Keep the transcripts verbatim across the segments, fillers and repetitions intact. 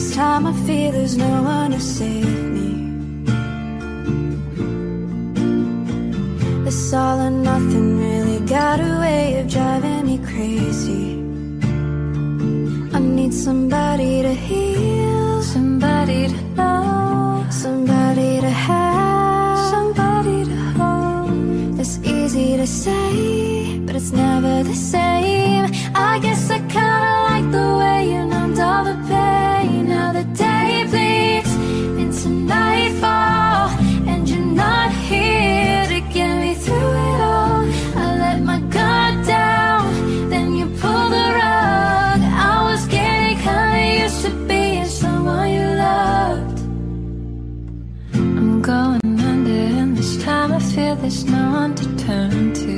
this time I feel there's no one to save me. This all or nothing really got a way of driving me crazy. I need somebody to heal, somebody to know, somebody to have, somebody to hold. It's easy to say, but it's never the same. I guess I kinda like the way you numbed all the pain. Now the day bleeds into nightfall, and you're not here to get me through it all. I let my guard down, then you pulled the rug. I was getting kinda used to being someone you loved. I'm going under, and this time I feel there's no one to turn to.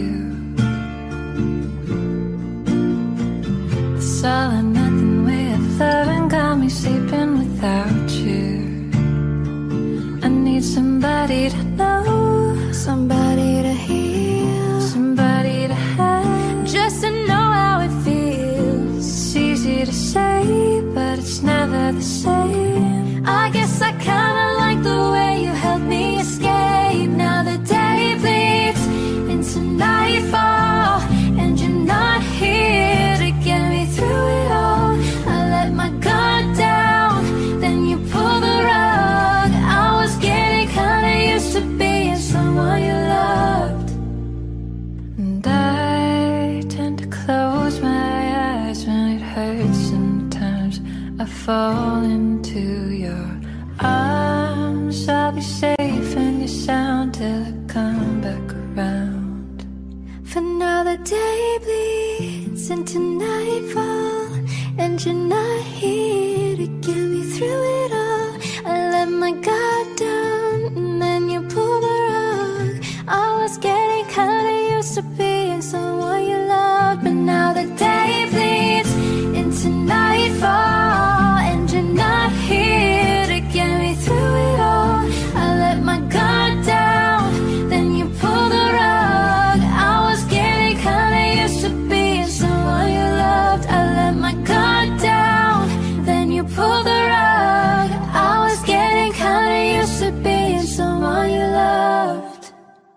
This all or nothing way of loving got me sleeping without you. I need somebody to know, somebody to heal, somebody to have, just to know how it feels. It's easy to say, but it's never the same. I guess I kinda like the way you helped me escape. Now the day bleeds into nightfall, and you're not here to get me through it all. I let my guard down, then you pulled the rug. I was getting kinda used to being someone you loved. And I tend to close my eyes when it hurts. Sometimes I fall into your arms. I'll be safe in your sound till I come back around. For now the day bleeds into nightfall, and you're not here to get me through it all. I let my guard down, and then you pulled the rug. I was getting kinda used to being someone you loved. But now the day bleeds into nightfall, and you're not here to get me through it all. I let my guard down, then you pulled the rug. I was getting kinda used to being someone you loved. I let my guard down, then you pulled the rug. I was getting kinda used to being someone you loved.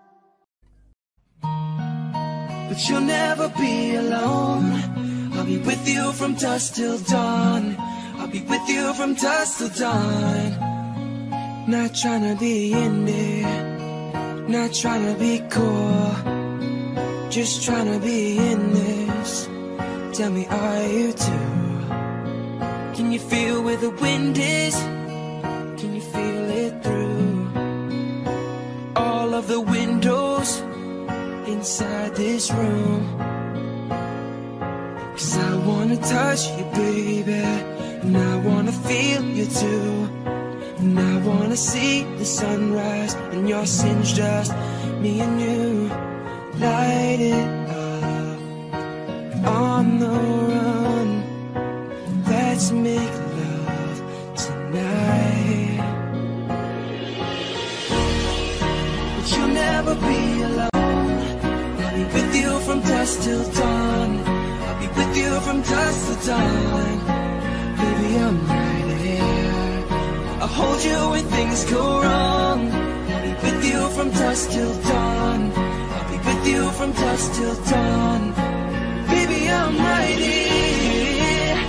But you'll never be alone. I'll be with you from dusk till dawn. I'll be with you from dusk till dawn. Not trying to be in there, not trying to be cool, just trying to be in this. Tell me, are you too? Can you feel where the wind is? Can you feel it through all of the windows inside this room? 'Cause I wanna touch you, baby, and I wanna feel you too. And I wanna see the sunrise and your sins, just me and you. Light it up on the run. Let's make love tonight. But you'll never be alone. I'll be with you from dusk till dawn. I'll be with you from dusk till dawn. Baby, I'm right here. I'll hold you when things go wrong. I'll be with you from dusk till dawn. I'll be with you from dusk till dawn. Baby, I'm right here.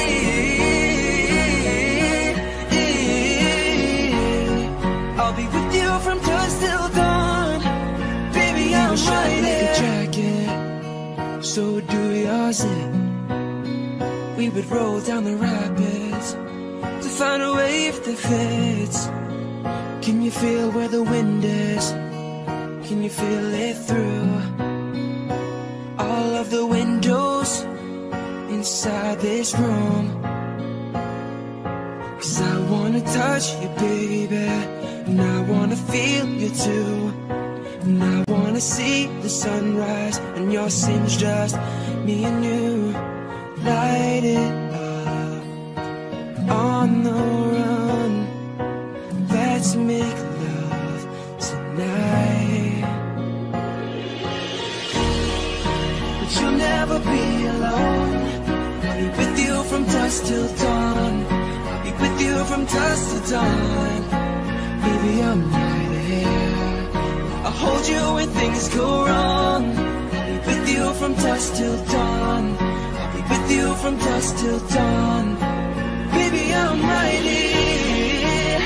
I'll be with you from dusk till dawn. Baby, I'm right here. Like a jacket, so do yours in. We would roll down the rapids to find a wave that fits. Can you feel where the wind is? Can you feel it through all of the windows inside this room? 'Cause I wanna touch you, baby, and I wanna feel you too. And I wanna see the sunrise and your sins, just me and you. Light it up on the run. Let's make love tonight. But you'll never be alone. I'll be with you from dusk till dawn. I'll be with you from dusk till dawn. Baby, I'm right here. I'll hold you when things go wrong. I'll be with you from dusk till dawn. I'll be with you from dusk till dawn. Baby, I'm right here.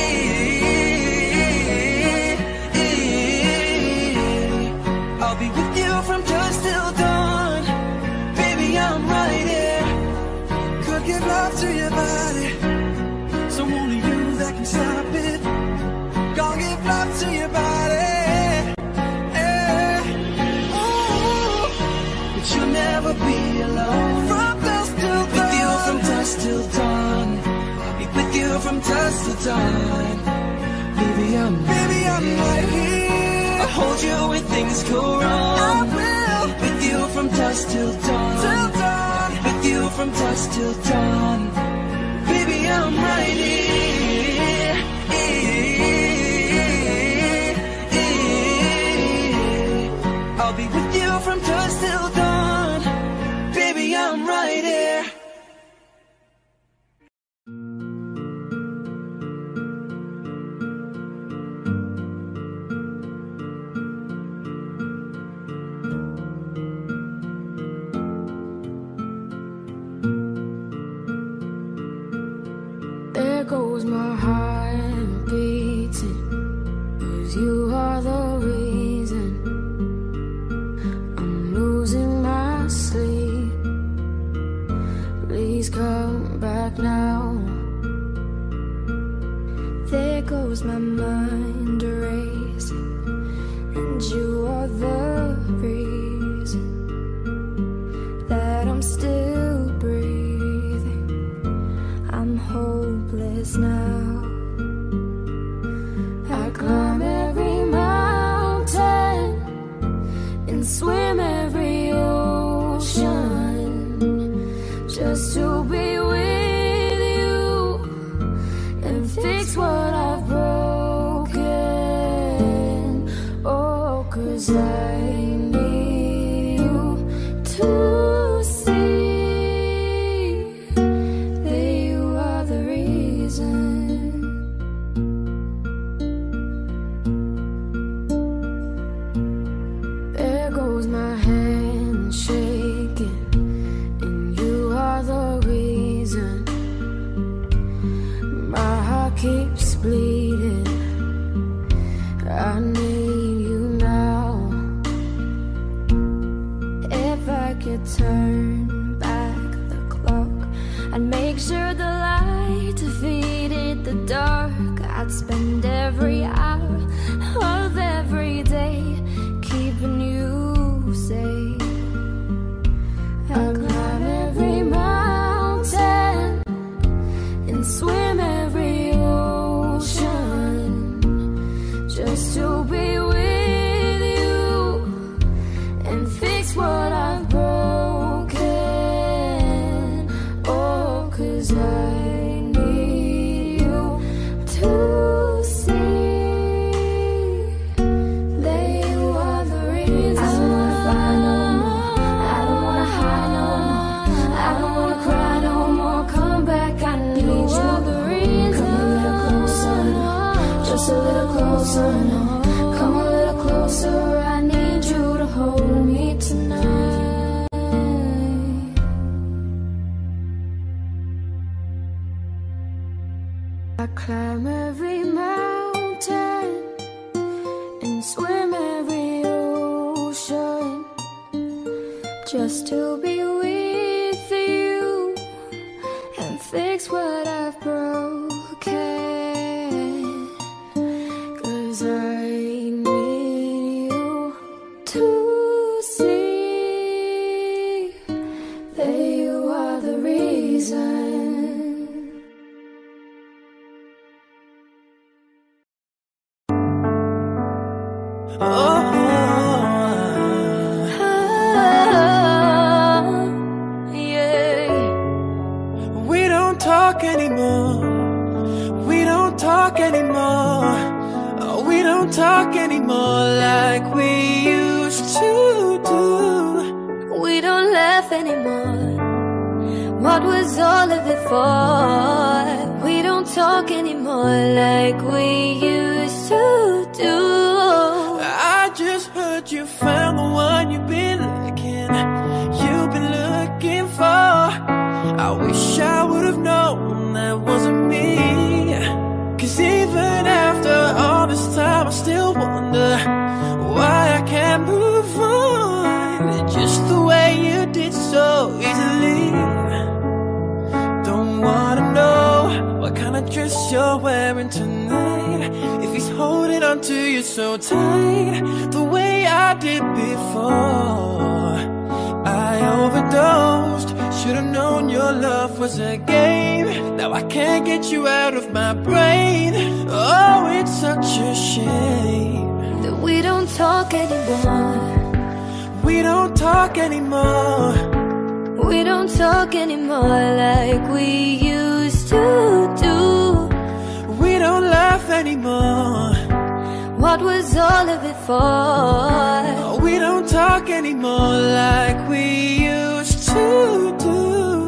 I'll be with you from dusk till dawn. Baby, I'm right here. Could give love to your body, so only you that can stop it. Gonna give love to your body, yeah. Ooh. But you'll never be alone. From dusk till dawn. With you from dusk till dawn. I'll be with you from dusk till dawn. Baby, I'm Baby, I'm right here. I'll hold you when things go wrong. I will. Be with you from dusk till dawn. Till dawn. Be with you from dusk till dawn. Baby, I'm right here. I'll be with you from dusk till dawn. Baby, I'm right here. There goes my heart beating, 'cause you are the reason I'm losing my sleep. Please come back now. There goes my mind racing, and you are the reason that I'm still breathing. I'm hopeless now. I climb every mountain and swim every ocean just to be with you and fix what I've broken. Oh, 'cause I need you to keeps bleeding. I need you now. If I could turn back the clock, I'd make sure the light defeated the dark. I'd spend every hour of every day keeping you safe. I'd climb every mountain and swim every just to be with you and fix what I've broken. Oh, 'cause I need you to see that you are the reason. I don't wanna fight no more. I don't wanna hide no more. I don't wanna cry no more. Come back, I need you. You are the reason. Come a little closer, just a little closer. Come a little closer, I need you to hold me tonight. I climb every mountain and swim every ocean just to be with you and fix what I've broken. 'Cause I need you to see that you are the reason. Oh, oh, yeah. We don't talk anymore. We don't talk anymore. Oh, we don't talk anymore like we used to do. We don't laugh anymore. What was all of it for? We we don't talk anymore like we used to do. I just heard you found the one you've been looking, you've been looking for. I wish I would've known that wasn't me. Cause even after all this time I still wonder why I can't move on just the way you did so easily. Don't wanna know what kind of dress you're wearing tonight, if he's holding on to you so tight the way I did before. I overdosed, should've known your love was a game. Now I can't get you out of my brain. Oh, it's such a shame that we don't talk anymore. We don't talk anymore. We don't talk anymore like we used to do. We don't laugh anymore. What was all of it for? We don't talk anymore like we used to do.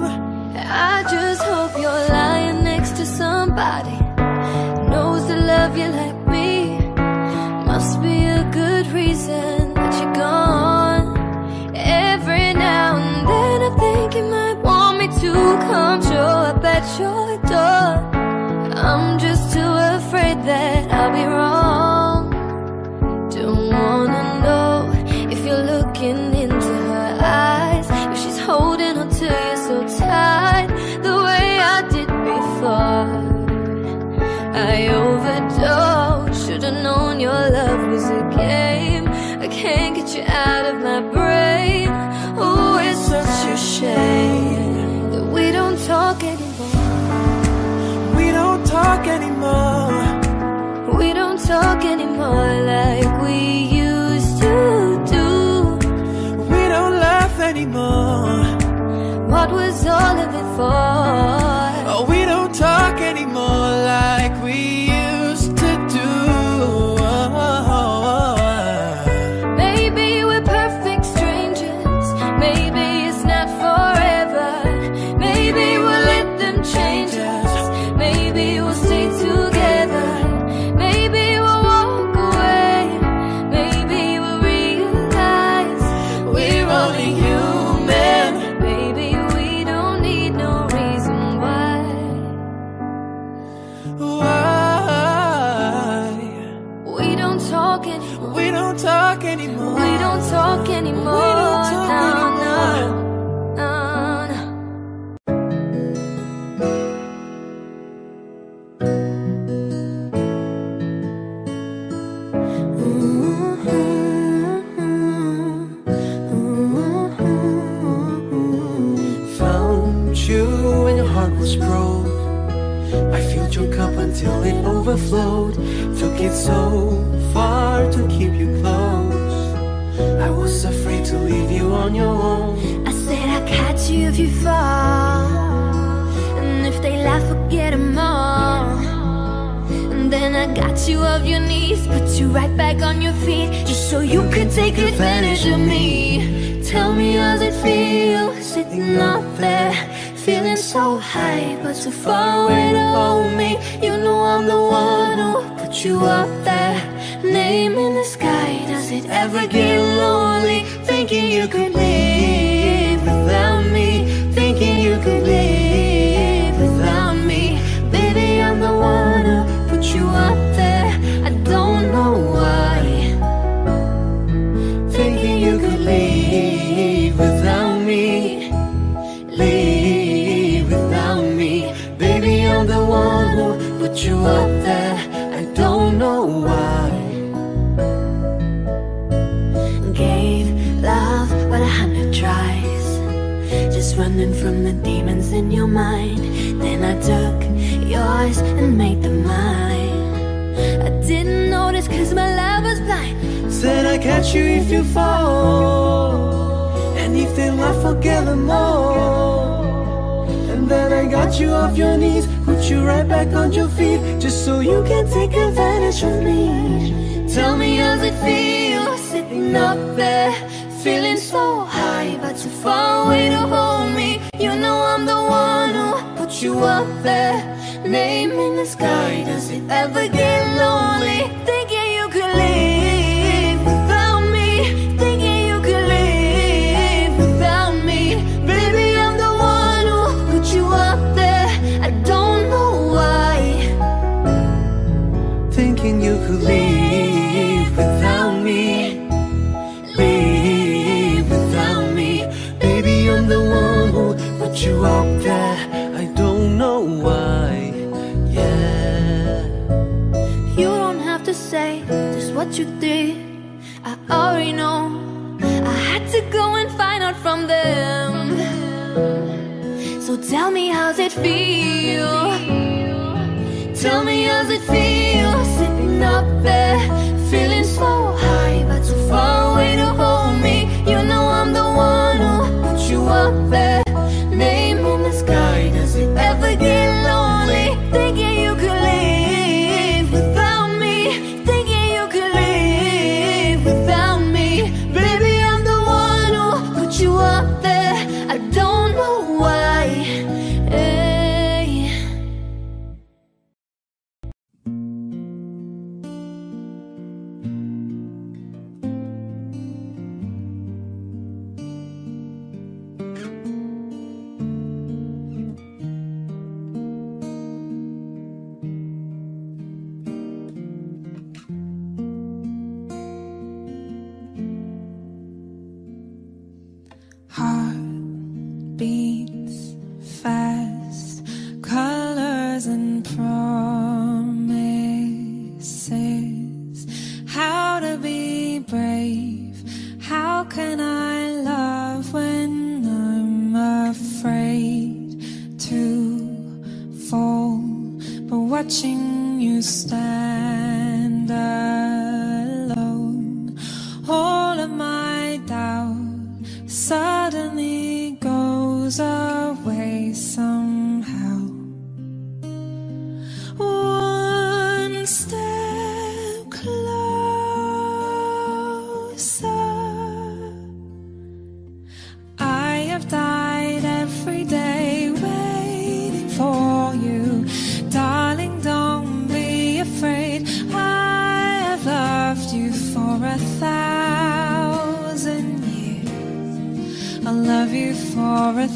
I just hope you're lying next to somebody knows to love you like me. Must be a good reason that you're gone. Every now and then I think you might want me to come show up at your door. I'm just too afraid that I'll be wrong. Don't wanna know if you're looking into her eyes, if she's holding on to you so tight the way I did before. I overdosed, should've known your love was a game. I can't get you out of my brain. Oh, it's such a shame that we don't talk anymore. We don't talk anymore. We don't talk anymore like we used to do. We don't laugh anymore. What was all of it for? Oh, we don't talk anymore like we used to do. Maybe we're perfect strangers. Maybe it's not forever. Maybe we'll let them change us. Maybe we'll stay together. Maybe we'll walk away. Maybe we'll realize we're only human. Maybe we don't need no reason why. Why? We don't talk anymore. We don't talk anymore. We don't talk anymore. We don't talk no, anymore. No, no, no. Found you when your heart was broke. I filled your cup until it overflowed. Took it so far to keep you close. I was afraid to leave you on your own. I said I'd catch you if you fall, and if they laugh, forget them all. And then I got you off your knees, put you right back on your feet, just so you could take advantage of me. Tell me, how's it feel, sitting up there, feeling so high, but so far away to hold me. You know I'm the one who put you up there, name in the sky. Does it ever get lonely, thinking you could live without me, thinking you could live without me? Baby, I'm the one who put you up there, I don't know why, Thinking you could leave without me, leave without me. Baby, I'm the one who put you up there, I don't know why. gave love but a hundred tries, just running from the demons in your mind. Then I took yours and made them mine. I didn't notice cause my love was blind. Said I'd catch you if you fall, and if they laugh, forget them all. And then I got you off your knees, put you right back on your feet, just so you can take advantage of me. Tell me, how's it feel, sitting up there, feeling so high, but too far away to hold me. You know I'm the one who put you up there, name in the sky. Does it ever get lonely? Thinking you could leave without me, thinking you could leave without me. Baby, I'm the one who put you up there. I don't know why. Thinking you could leave without me, leave without me. Baby, I'm the one who put you up there. I don't know why, yeah. You don't have to say just what you did, I already know. I had to go and find out from them. So tell me, how's it feel? Tell me, how's it feel? Sitting up there, feeling so high, but so far away to hold me. You know I'm the one who put you up there. Name in the sky, does it ever get lonely? Thinking you could leave without me, thinking you could leave without me. Baby, I'm the one who put you up there. I don't know why, hey. Heart beats fast, colors and promises. How to be brave? How can I love when I'm afraid to fall? But watching you stand alone, all of my doubt suddenly goes away somehow. One step closer. I have died every day waiting for you. Darling, don't be afraid. I have loved you for a thousand years. I'll love you for a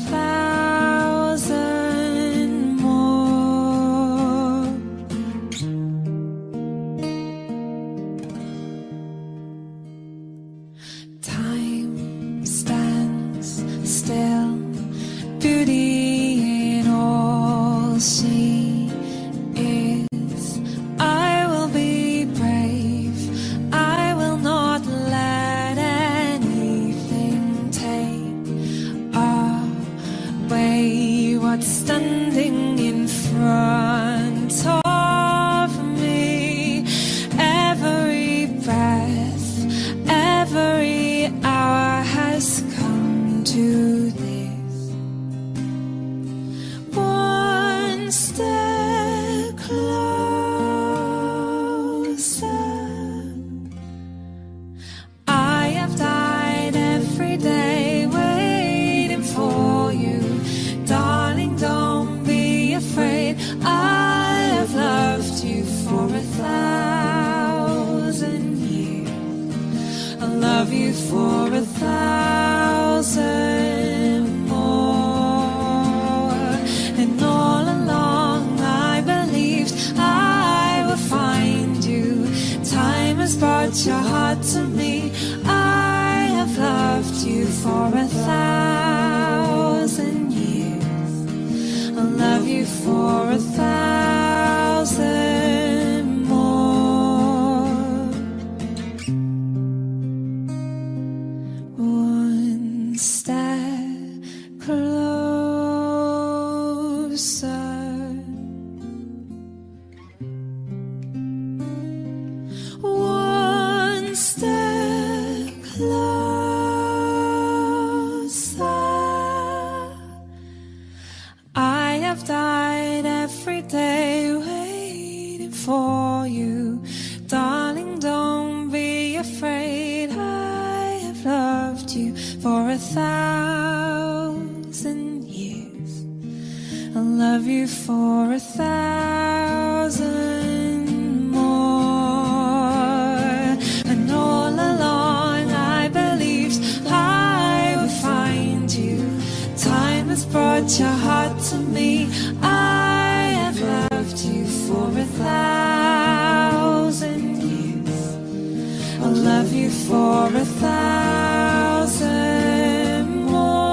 thousand more. Time stands still, beauty in all she is. I will be brave, I will not let anything take away what's standing in front of me. Every breath, every hour has come to this. One step closer. I have died every day waiting for you. Darling, don't be afraid. I have loved you for a thousand years. I'll love you for a thousand more. And all along I believed I would find you. Time has brought your heart to me. I have loved you for a thousand years. I'll love you for a thousand more. One step closer. One step closer. I have died every day waiting for you. Darling, don't be afraid. I have loved you for a thousand years. I'll love you for a thousand more. And all along I believed I would find you. Time has brought your heart to me. I have loved you for a thousand years. I'll love you for a thousand more.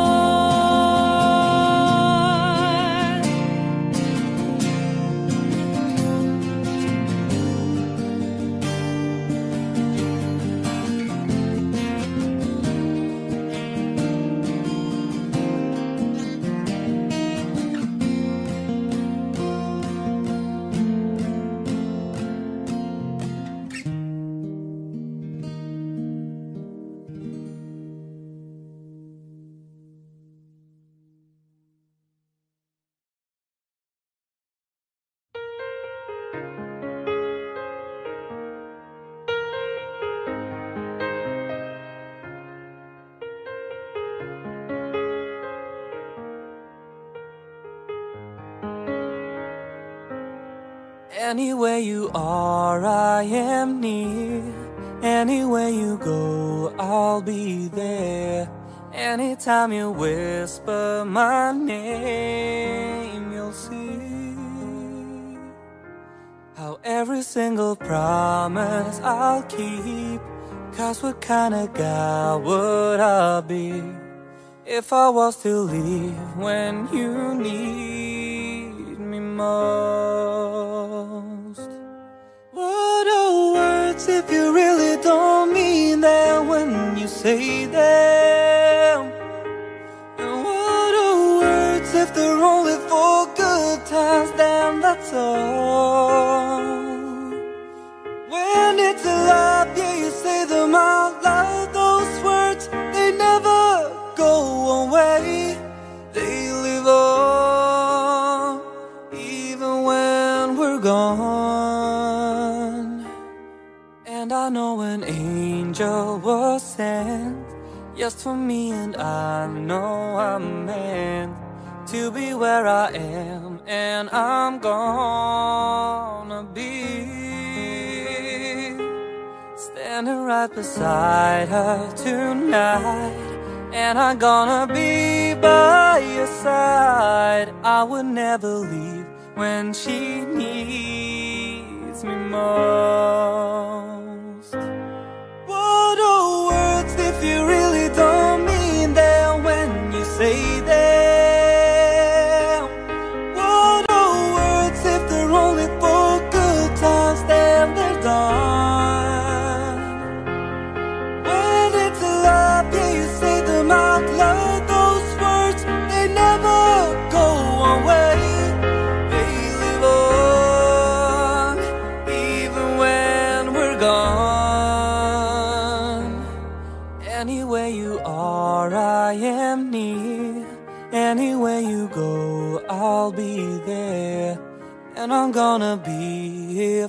Anywhere you are, I am near. Anywhere you go, I'll be there. Anytime you whisper my name, you'll see how every single promise I'll keep. 'Cause what kind of guy would I be if I was to leave when you need me most? What are words if you really don't mean them when you say them? And what are words if they're only for good times? Damn, that's all. When it's a lie, yeah, you say them out loud. Those words, they never go away. They live on, even when we're gone. And I know an angel was sent just for me, and I know I'm meant to be where I am, and I'm gonna be standing right beside her tonight. And I'm gonna be by your side. I would never leave when she needs me most. What are words if you really don't mean them when you say them? What are words if they're only for good times? Then they're done. When it's a lie, yeah, you say them out loud. Those words, they never go away. They live on, even when we're gone. Anywhere you are, I am near. Anywhere you go, I'll be there. And I'm gonna be here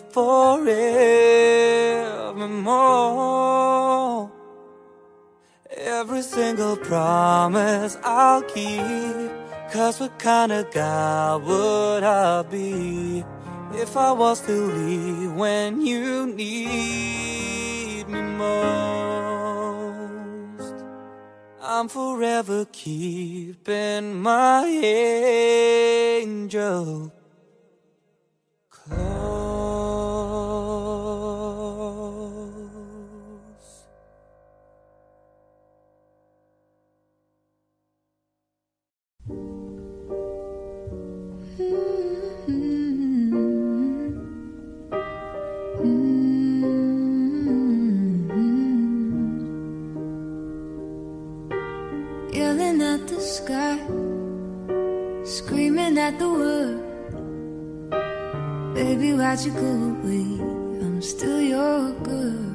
forevermore. Every single promise I'll keep. 'Cause what kind of guy would I be if I was to leave when you need me most? I'm forever keeping my angel close. Yelling at the sky, screaming at the world. Baby, why'd you go away? I'm still your girl.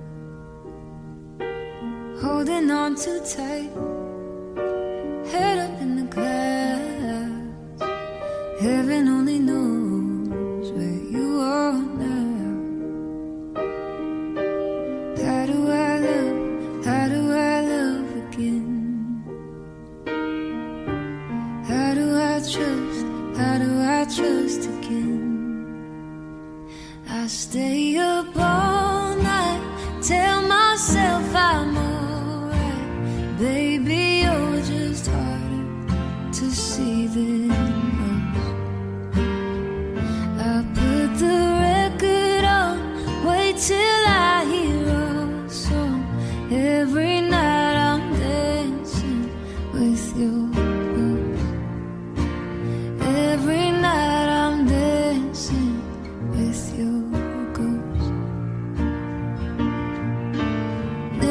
Holding on too tight, head up in the clouds. Heaven only knows where you are now. How do I love, how do I love again? How do I trust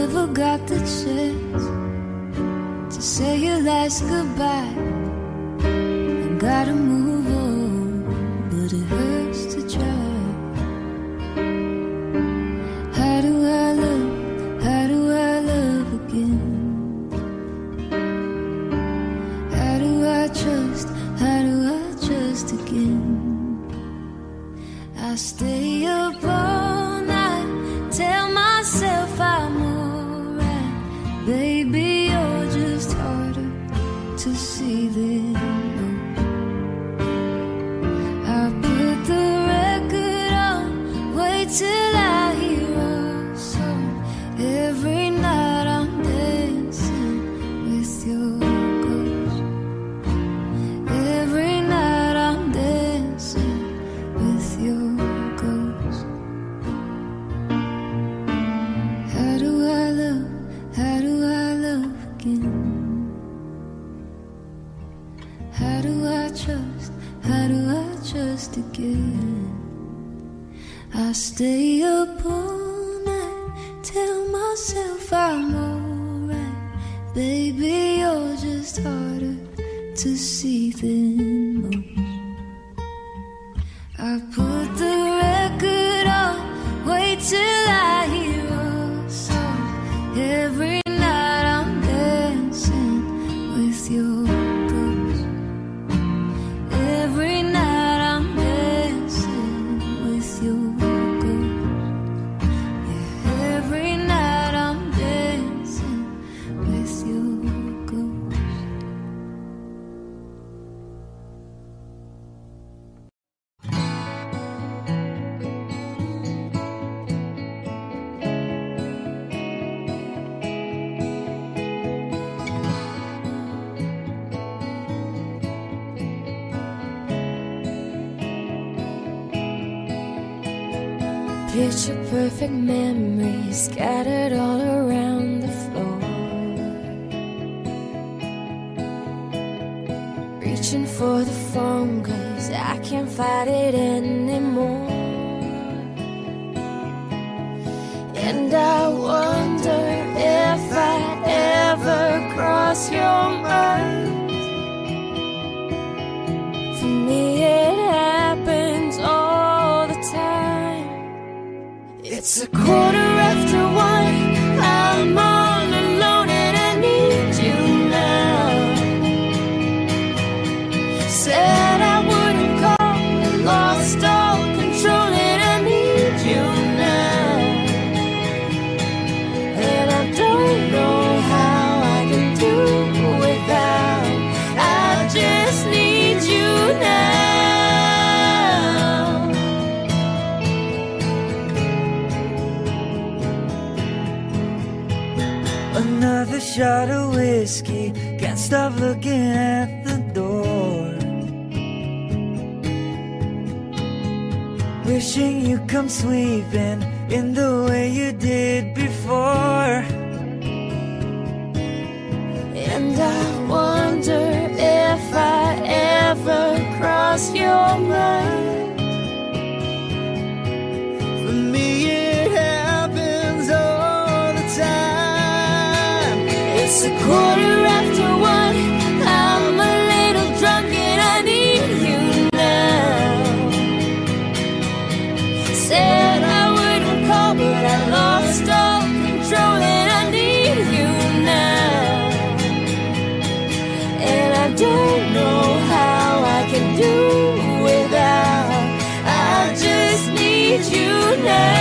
never got the chance to say your last goodbye. I gotta move on, but it hurts to try. How do I love, how do I love again? How do I trust, how do I trust again? I stay up all night, tell myself I'm alright. Baby, you're just harder to see than most. I put the record on, wait till I hear a song. Every night I'm dancing with your ghost. Every night I'm dancing with your ghost. How do I love, how do I love again? How do I trust, how do I trust again? I stay up all night, tell myself I'm alright. Baby, you're just harder to see than most. I put the record on, wait till I hear a song. Every night I'm dancing with your ghost. Every night I'm dancing with your ghost. Yeah, every night I'm dancing with your ghost. Picture perfect memories scattered all around the floor. Reaching for the phone cause I can't fight it anymore. And I wonder if I'd ever cross your mind. For me it happens all the time. It's a quarter after one, I'm all alone and I need you now. Said I wouldn't call, I lost all control and I need you now. And I don't know how I can do without, I just need you now. Another shot of whiskey, can't stop looking at the door. Wishing you'd come sweeping in the way you did before. And I wonder if I ever cross your mind. For me it happens all the time. It's a quarter after one, I'm a little drunk and I need you now. Said I wouldn't call but I lost all control and I need you now. And I don't know how I can do without, I just need you now.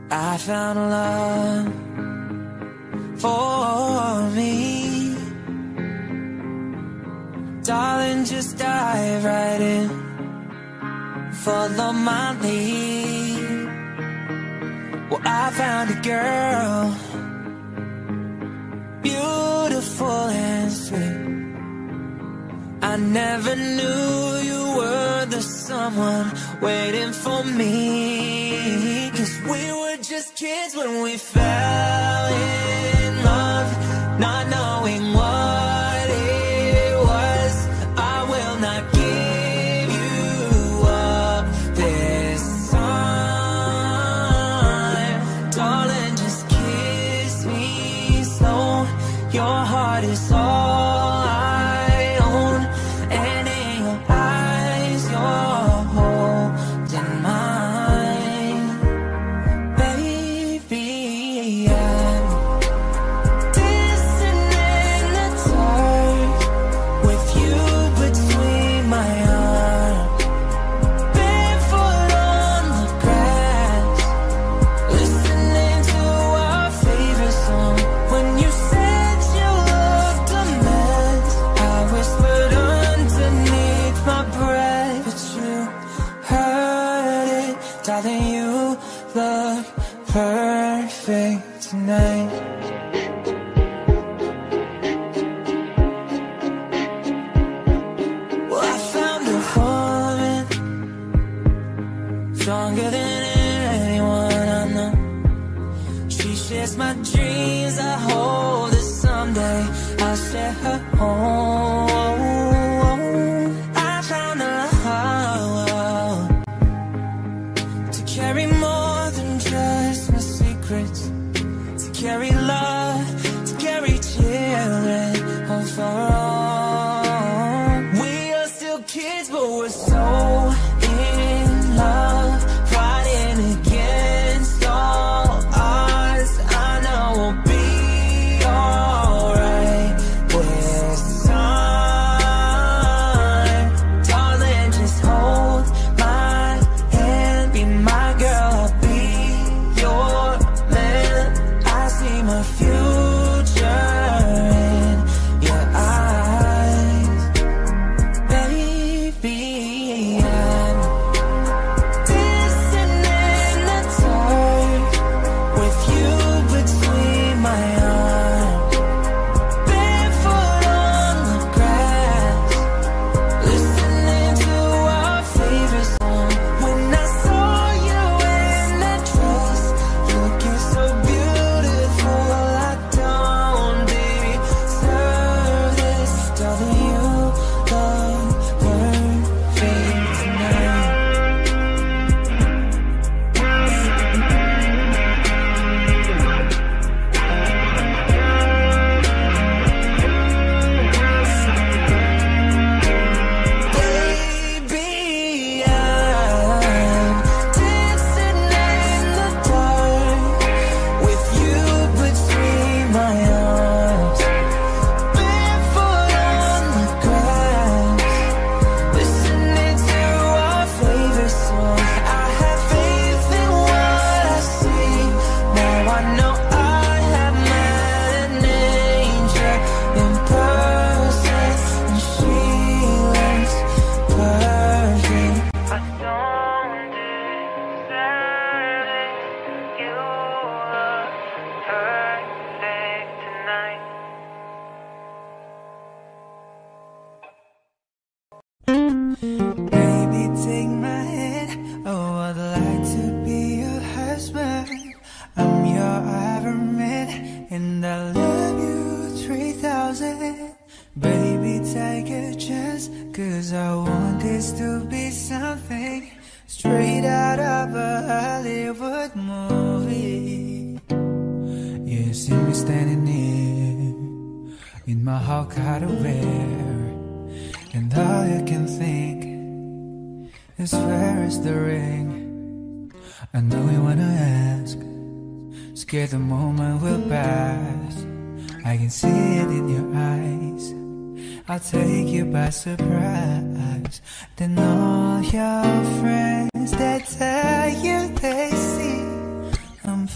I found love for me. Darling, just dive right in, follow my lead. Well, I found a girl, beautiful and sweet. I never knew you were the someone waiting for me. Cause we were just kids when we fell in love, not knowing what it was. I will not give you up this time. Darling, just kiss me slow. Your heart is all I own, and in your eyes you're holding mine. Baby, I'm dancing in the dark with you between my arms, barefoot on the grass, listening to our favorite song. When you said you looked a mess, I whispered underneath my breath, but you heard it. Darling, you look perfect tonight. Well, I found a woman stronger than anyone I know. She shares my dreams. I hope that someday I'll share her home. I found a love to carry more than just my secrets, to carry love, to carry children of our own. We are still kids, but we're so in love, fighting against all odds. I know we'll be alright this time. Darling, just hold my hand, be my girl, I'll be your man. I see my future in your eyes. Baby, I'm dancing in the dark with you between my arms, barefoot on the grass, listening to our favorite song. When I saw you in that dress, looking so beautiful, I don't deserve this. Darling, you look perfect tonight. Baby, I'm dancing in the dark with you between my arms, barefoot on the grass, listening to our favorite song. I have faith in what I see. Now I know I have met an angel in person, and she looks perfect. I don't deserve it. You look perfect tonight. Baby, take my hand. Oh, I'd like to be your husband. I'm your Iron Man, and I love you three thousand. Baby, take a chance, cause I want this to be something straight out of a Hollywood movie. You see me standing here in my hot wear, and all you can think is where is the ring? I know you wanna ask, scared the moment will pass. I can see it in your eyes. I'll take you by surprise. Then all your friends that tell you they see I'm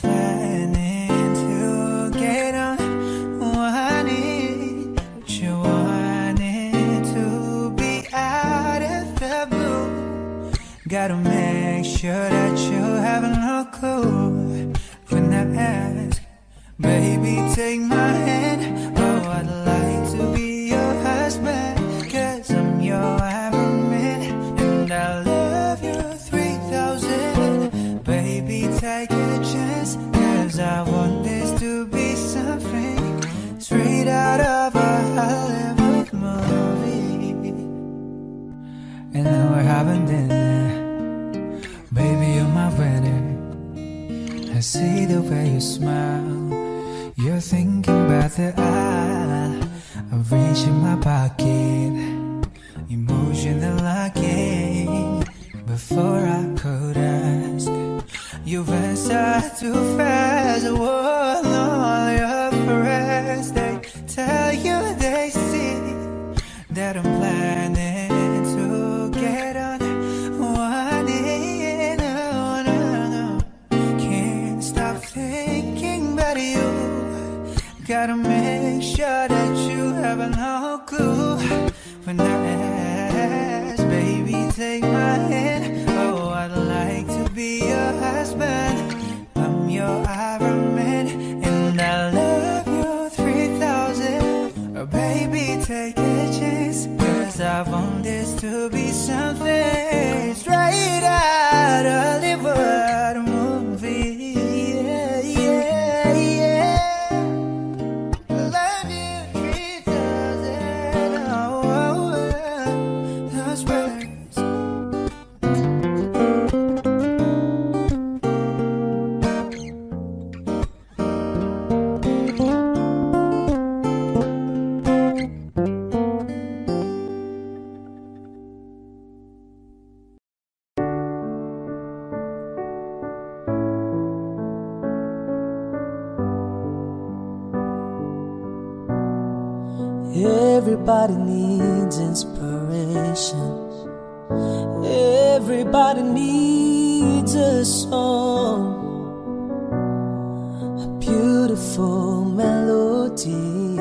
gotta make sure that you have no clue when I ask, baby, take my hand. Oh, I'd like to be your husband, cause I'm your Iron Man, and I love you three thousand. Baby, take a chance, cause I want this to be something straight out of a Hollywood movie. And now we're having dinner, baby, you're my winner. I see the way you smile, you're thinking about the eye. I'm reaching my pocket, emotional locking. Before I could ask, you've answered too fast. Oh, all your friends, they tell you they see that I'm planning to get on one end. Oh, no, no, can't stop thinking about you. Gotta make sure that you have no clue when I ask, baby, take my hand. Oh, I'd like to be your husband. I'm your Iron Man, and I love you three thousand. Oh, baby, take a chance, cause I want this to be something straight out of Hollywood movie. Yeah, yeah, yeah. Love you three thousand. Oh, oh, oh. Those words. Everybody needs inspiration. Everybody needs a song, a beautiful melody.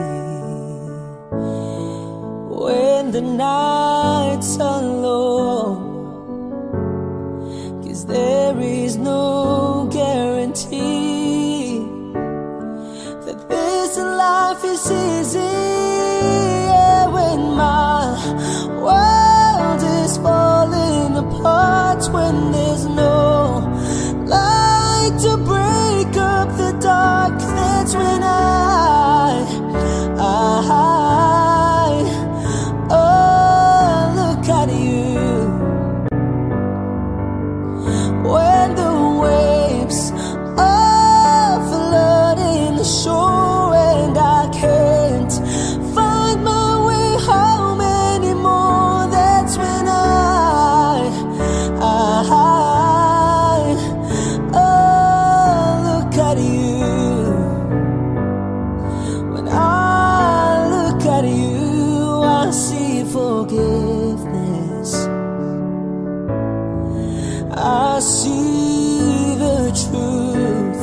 When the nights are long, 'cause there is no guarantee that this life is easy. When my world is falling apart, when there's no light to break up the dark, that's when I, I, oh, look at you. When the waves are flooding the shore and I can't find my way home anymore, that's when I, I, oh, look at you. When I look at you, I see forgiveness. I see the truth.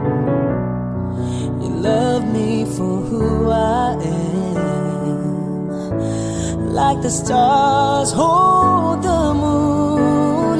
You love me for who I am, like the stars hold the moon,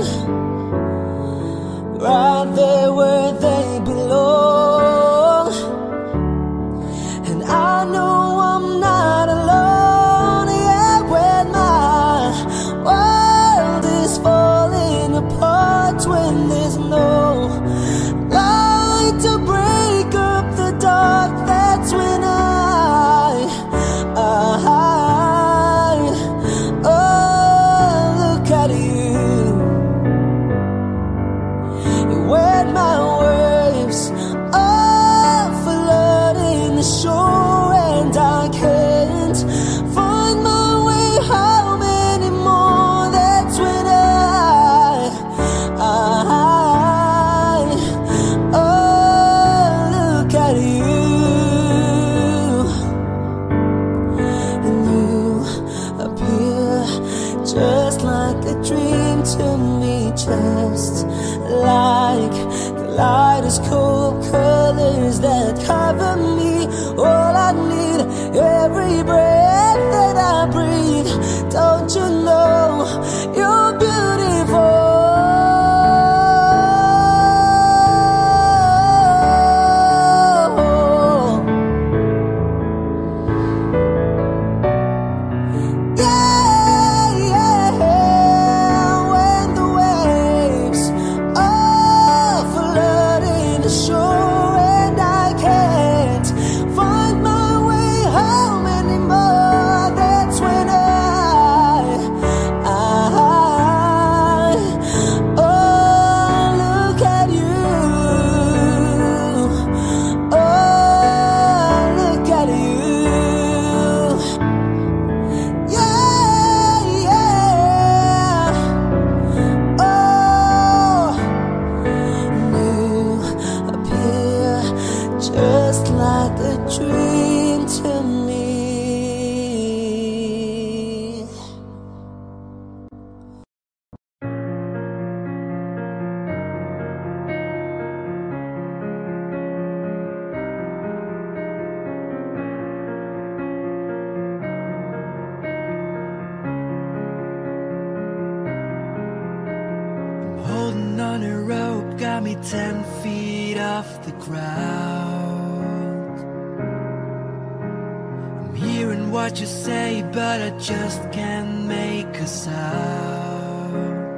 right there where they belong. And I know I'm not alone. Yeah, when my world is falling apart, when there's no light to break up the dark, that's when I, I, oh, look at you. When my waves are flooding the shore and I can't find my way home anymore, that's when I, I, oh, look at you. And you appear just like a dream to me, just like kaleidoscope colors that cover me. All I need, every breath that I breathe. Don't you know you're beautiful? got me ten feet off the ground. I'm hearing what you say, but I just can't make a sound.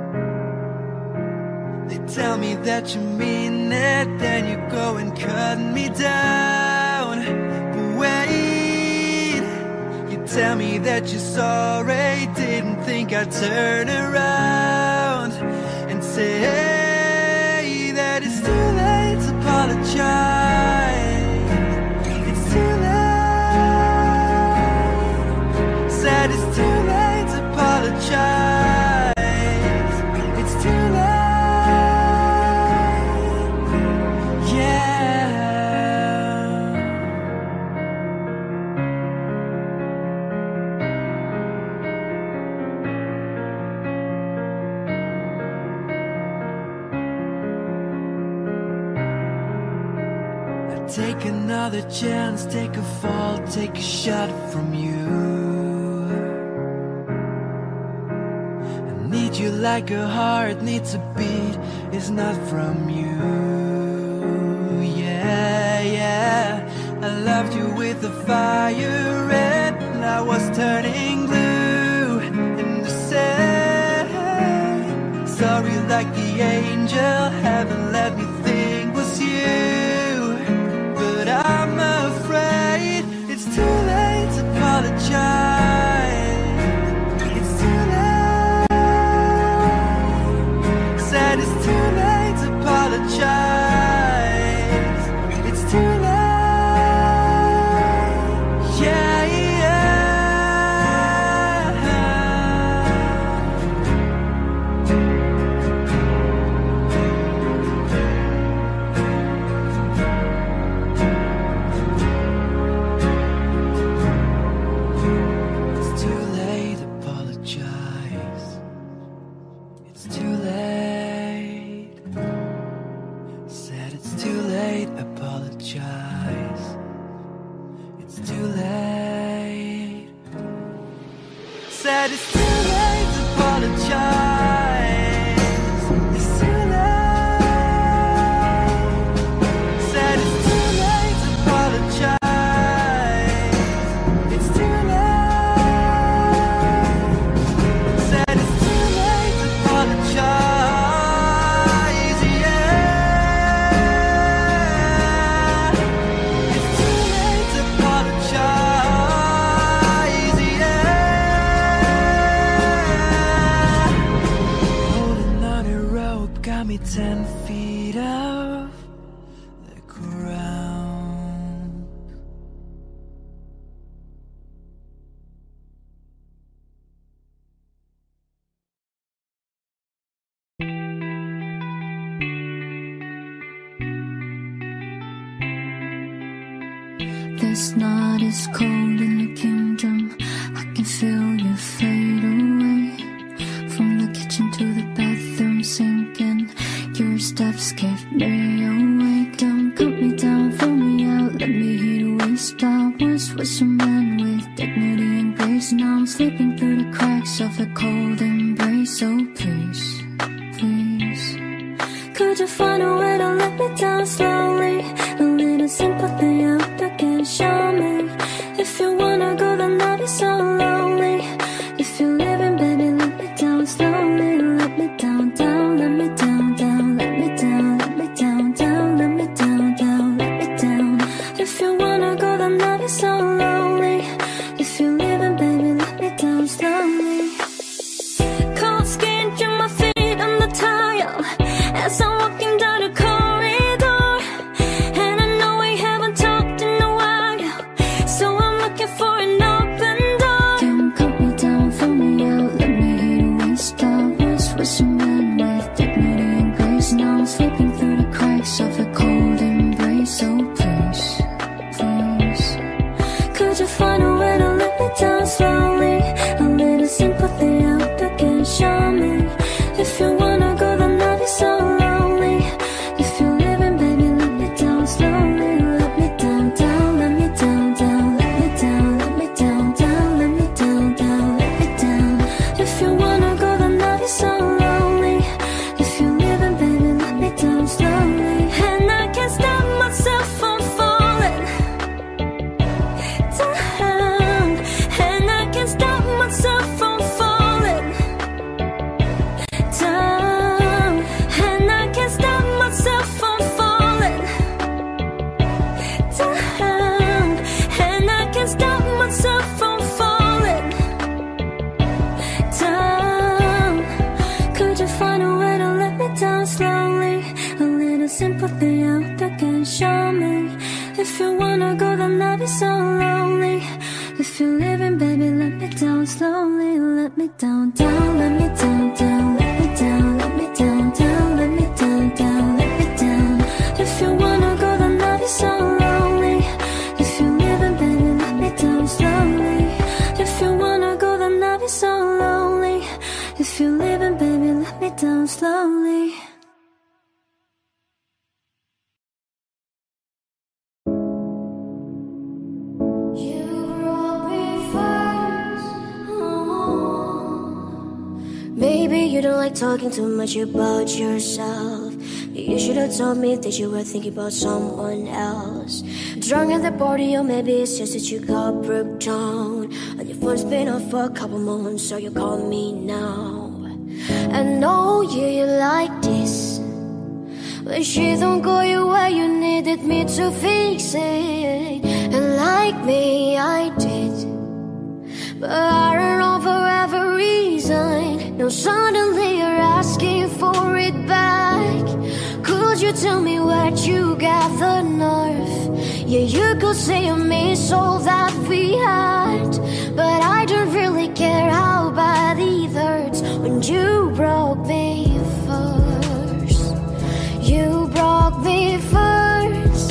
They tell me that you mean it, then you go and cut me down. But wait, you tell me that you're sorry, didn't think I'd turn around and say that it's too late to apologize. It's too late. Said it's too late to apologize. It's too late. Yeah. Take another chance, take a fall, take a shot from you. I need you like a heart needs a beat, it's not from you. Yeah, yeah, I loved you with the fire red, and I was turning blue in the sand. Sorry like the angel, haven't let me think was you. But I'm afraid it's too late to apologize. It's too late. Said it's too late to apologize. It's too late. Yeah, said it's too late to apologize. It's too late. Said it's too late to apologize. It's too late. Said it's too late to apologize. Yeah. It's too late to apologize. Got me ten feet off the ground. This night is cold in the kingdom. I can feel you fade away. From the kitchen to the bathroom sinking, your steps kept me awake. Don't cut me down, throw me out, let me hear the waste. I once was a man with dignity and grace. Now I'm slipping through the cracks of a cold embrace. So please, please, could you find a way to let me down slowly? A little sympathy out there can show me. If you wanna go, then I'll be so lonely. If you're living, baby, let me down slowly. Let me down, down, let me down, down. Let me down, let me down, down. Let me down, down, let me down. If you wanna go, then I'll be so lonely. If you're living, baby, let me down slowly. Cold skin to my feet on the tile as I'm walking down the corridor. And I know we haven't talked in a while, so I'm looking for an open door. Don't cut me down, throw me out, let me hear the waste. I once was a man with dignity and grace. Now I'm slipping through the cracks of a cold embrace. So please, please, could wanna go, then I'll be so lonely. If you're leaving, baby, let me down slowly. Let me down, down, let me down, down. Let me down, let me down, down. Let me down, down, let me down. If you wanna go, then I'll be so lonely. If you're leaving, baby, let me down slowly. If you wanna go, then I'll be so lonely. If you're leaving, baby, let me down slowly. Maybe you don't like talking too much about yourself. You should have told me that you were thinking about someone else. Drunk at the party, or maybe it's just that you got broke down and your phone's been off for a couple months, so you call me now. I know you, you like this, but she don't go you where you needed me to fix it. And like me, I did, but I don't know for every reason. Now suddenly you're asking for it back. Could you tell me where you got the nerve? Yeah, you could say I miss all that we had, but I don't really care how bad it hurts when you broke me first. You broke me first.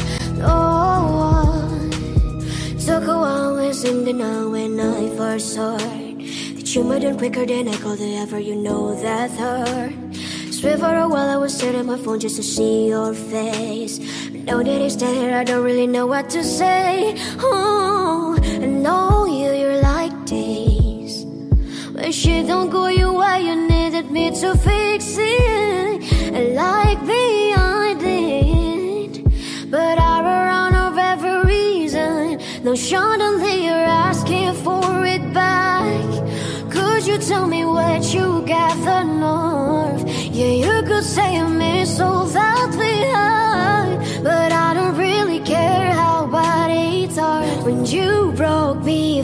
Oh, took a while listening to know when I first heard you might done quicker than I called it ever, you know that hurt. Swear for a while I was staring at my phone just to see your face. Now that it's there, I don't really know what to say. Oh, I know you, you're like this, but shit don't go your way, you needed me to fix it. And like me, I did, but I ran out of every reason. Now suddenly you're asking for it back. Could you tell me where you got the nerve? Yeah, you could say I miss all that we had, but I don't really care how bad it's hurt when you broke me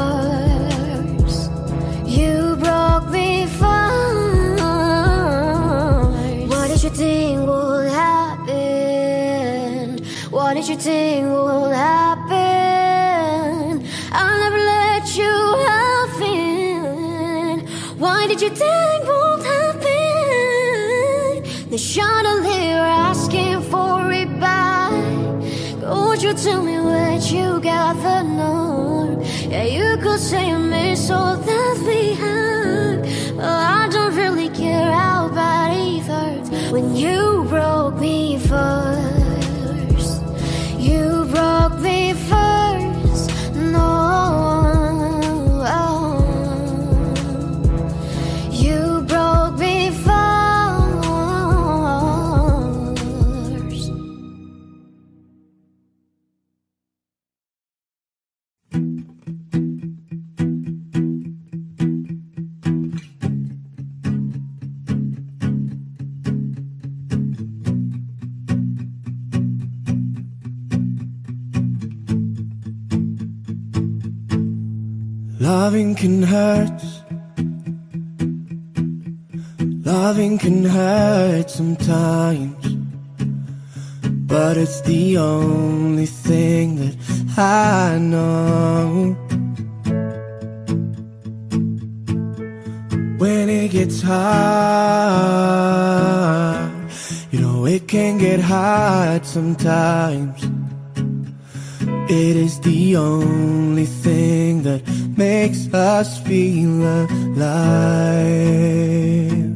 first. You broke me first. What did you think would happen? What did you think would happen? I'll never let you have it. Why did you think would happen? Then suddenly you're asking for it back. Could you tell me where you got the nerve? Yeah, you could say I miss all that we had, but I don't really care how bad it hurts when you broke me first. You broke me first. No. Loving can hurt. Loving can hurt sometimes, but it's the only thing that I know. When it gets hard, you know it can get hard sometimes. It is the only thing that makes us feel alive.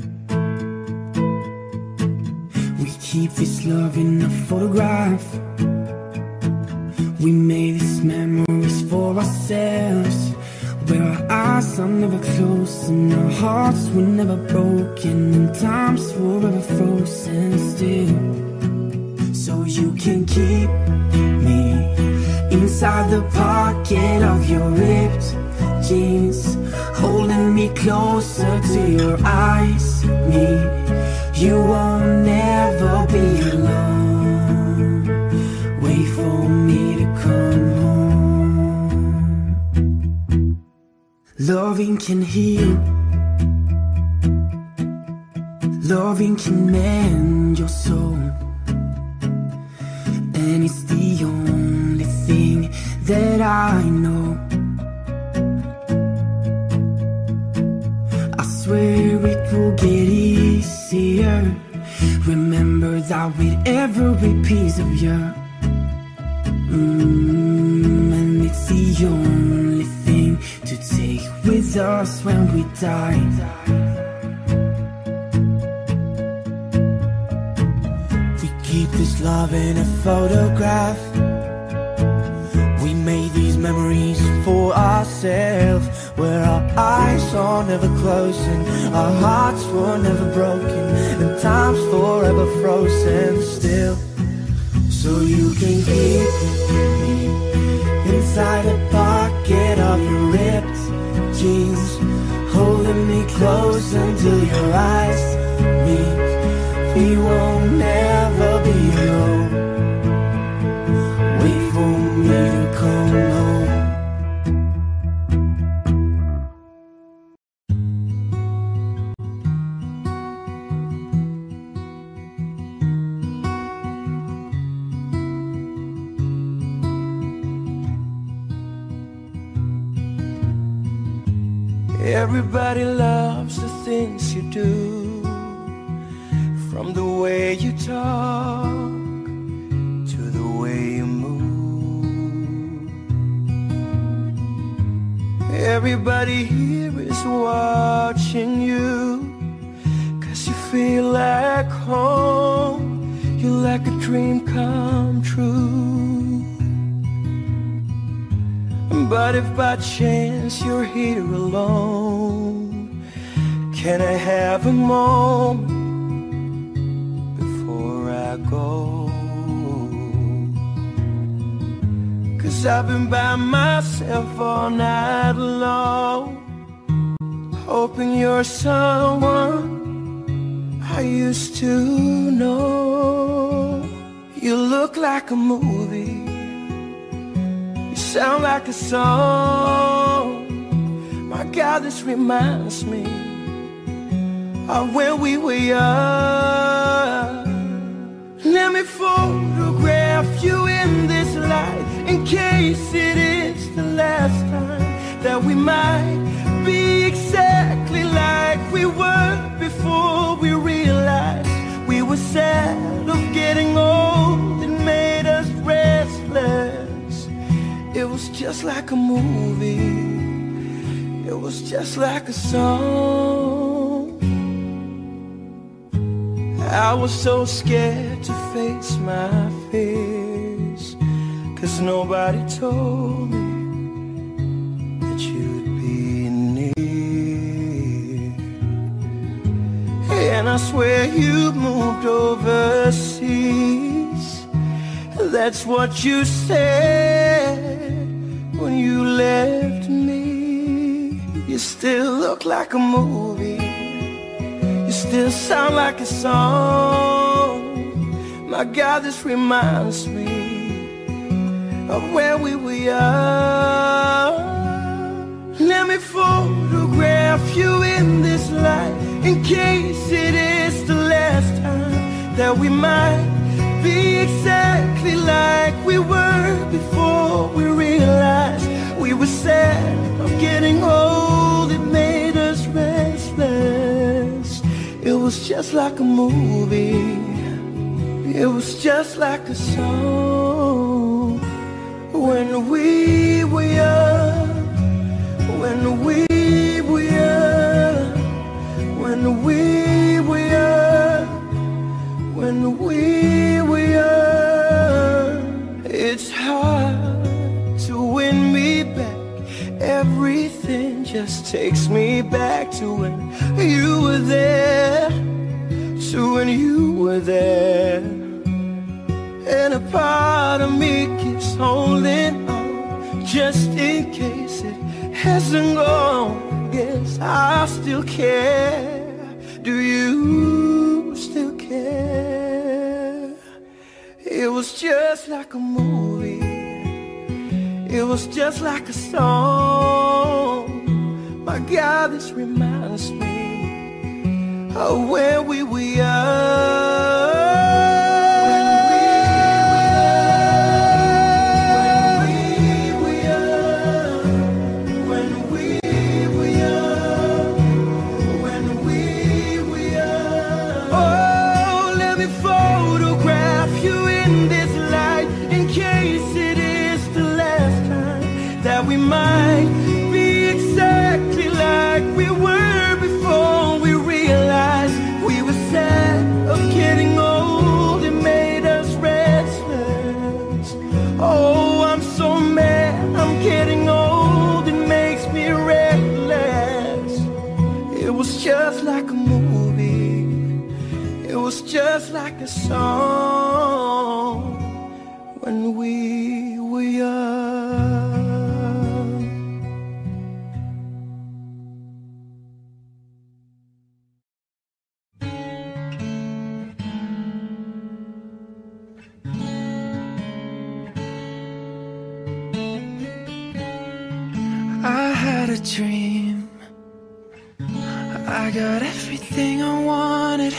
We keep this love in a photograph. We made these memories for ourselves, where our eyes are never closed and our hearts were never broken and time's forever frozen still. So you can keep me inside the pocket of your ripped jeans, holding me closer to your eyes. Me, you won't never be alone. Wait for me to come home. Loving can heal. Loving can mend your soul, and it's the only thing I know. I swear it will get easier. Remember that with every piece of you, mm, and it's the only thing to take with us when we die. We keep this love in a photograph. We made these memories for ourselves, where our eyes are never closing, our hearts were never broken, and time's forever frozen still. So you can keep me inside a pocket of your ripped jeans, holding me close until your eyes meet. We will never be alone. Wait for me to come home. Everybody loves the things you do, from the way you talk to the way you move. Everybody here is watching you, 'cause you feel like home. You're like a dream come true. But if by chance you're here alone, can I have a moment before I go? 'Cause I've been by myself all night long, hoping you're someone I used to know. You look like a movie, sound like a song. My God, this reminds me of when we were young. Let me photograph you in this light, in case it is the last time that we might be exactly like we were before we realized we were sad of getting old. It made us restless. It was just like a movie, it was just like a song. I was so scared to face my fears, 'cause nobody told me that you'd be near. And I swear you moved overseas, that's what you said when you left me. You still look like a movie, you still sound like a song. My God, this reminds me of where we were young. Let me photograph you in this light, in case it is the last time that we might be exactly like we were before we realized we were sad of getting old. It made us restless. It was just like a movie, it was just like a song. When we were young, when we were young, when we were young, when we were young. It's hard to win me back, everything just takes me back to when you were there, to when you were there. And a part of me keeps holding on, just in case it hasn't gone. Yes, I still care. Do you still care? It was just like a movie, it was just like a song. My God, this reminds me of where we were young. When we were young, when we were young. we might be exactly like we were before we realized we were sad of getting old. It made us restless. Oh, I'm so mad I'm getting old. It makes me reckless. It was just like a movie. It was just like a song when we were young. I had a dream. I got everything I wanted.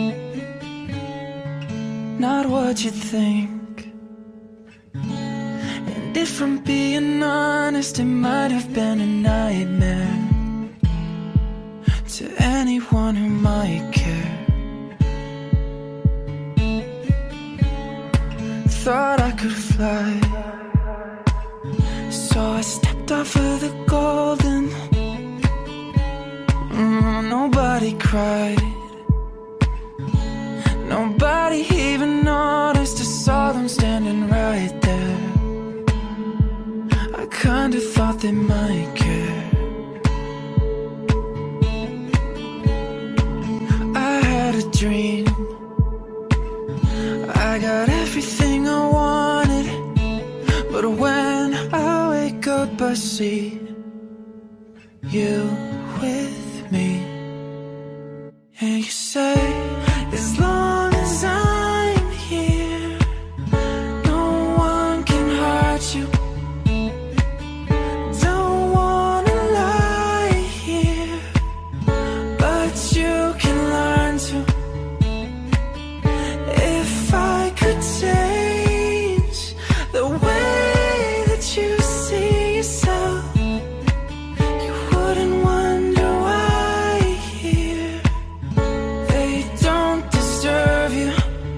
Not what you think. And if I'm being honest, it might have been a nightmare to anyone who might care. Thought I could fly, so I stepped off of the golden. mm, Nobody cried. Nobody even noticed. I saw them standing right there. I kinda thought they might care. I had a dream. I got everything I wanted. But when I wake up I see you with me. And you say, as long as I'm here, no one can hurt you. Don't wanna lie here, but you can learn to. If I could change the way that you see yourself, you wouldn't wonder why here. They don't deserve you.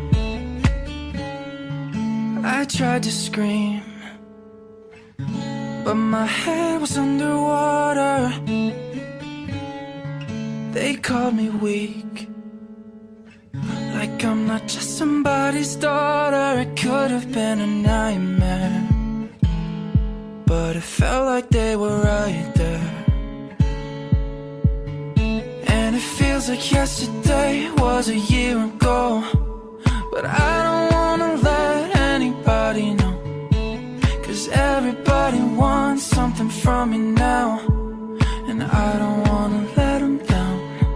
I tried to scream, but my head was underwater. They called me weak, like I'm not just somebody's daughter. It could have been a nightmare, but it felt like they were right there. And it feels like yesterday was a year ago. But I don't wanna let anybody know, 'cause everybody wants something from me now, and I don't wanna let them down.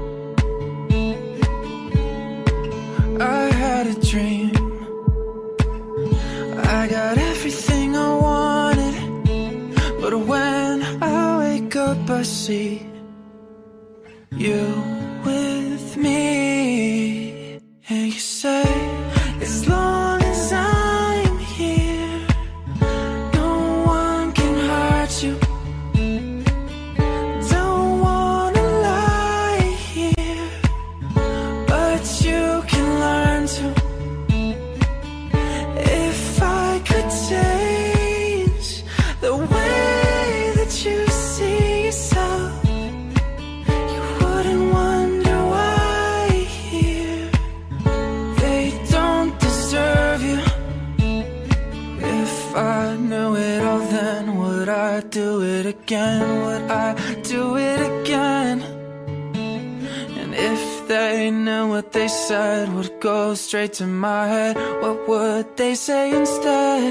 I had a dream. I got everything I wanted. But when I wake up I see you with me. And you say, as long as I'm here, no one can hurt you. Don't wanna lie here, but you can learn to. If I could change the way that you see yourself, you wouldn't wonder why here. They don't deserve you. If I knew it all, then would I do it again? Would I do it again? And if they knew what they said would go straight to my head, what would they say instead?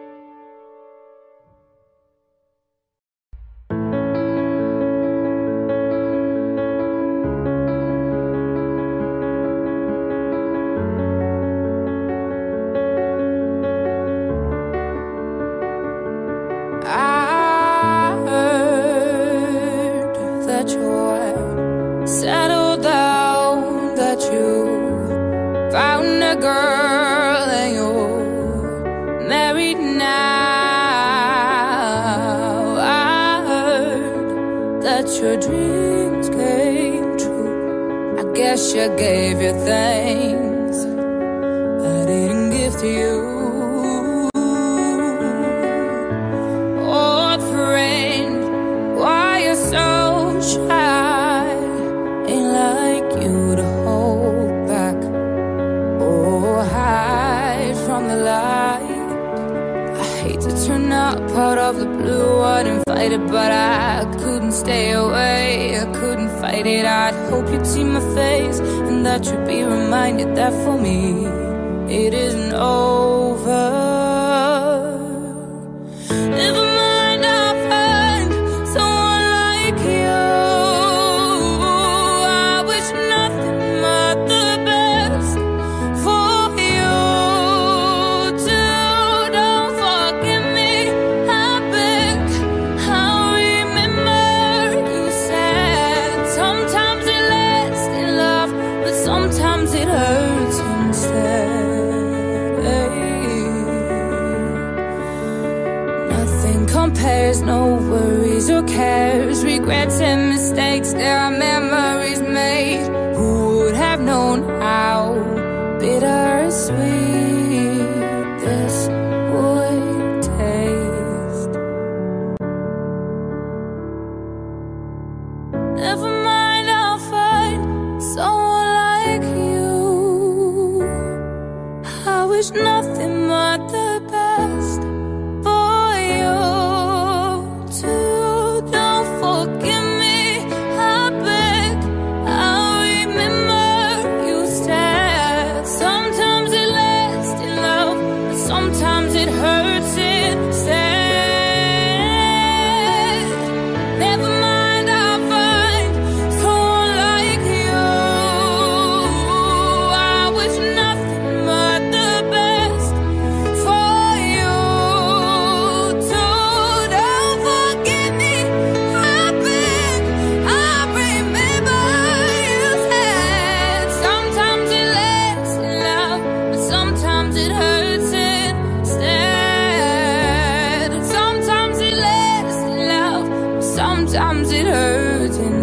I heard that you're settled down, that you found a girl and you're married now. I heard that your dreams came true. I guess you gave you things I didn't give to you. Old friend, it, but I couldn't stay away. I couldn't fight it. I'd hope you'd see my face and that you'd be reminded that for me it isn't over. Never mind, I'll find someone like you. I wish nothing but the best for you too. Don't forgive me, I beg. I'll remember you said sometimes it lasts in love, but sometimes it hurts instead. Nothing compares, no worries or cares, regrets and mistakes. There are memories made. Who would have known how bittersweet this would taste? Never mind, I'll find someone like you. I wish nothing but the best for you too. Don't forgive me, I beg. I'll remember you said sometimes it lasts in love, but sometimes it hurts instead. Never mind, I'll find someone like you. I wish nothing but the best for you too. Don't forgive me, I beg. I remember you said sometimes it lasts in love, but sometimes it hurts instead. And sometimes it lasts in love, but sometimes it hurts instead.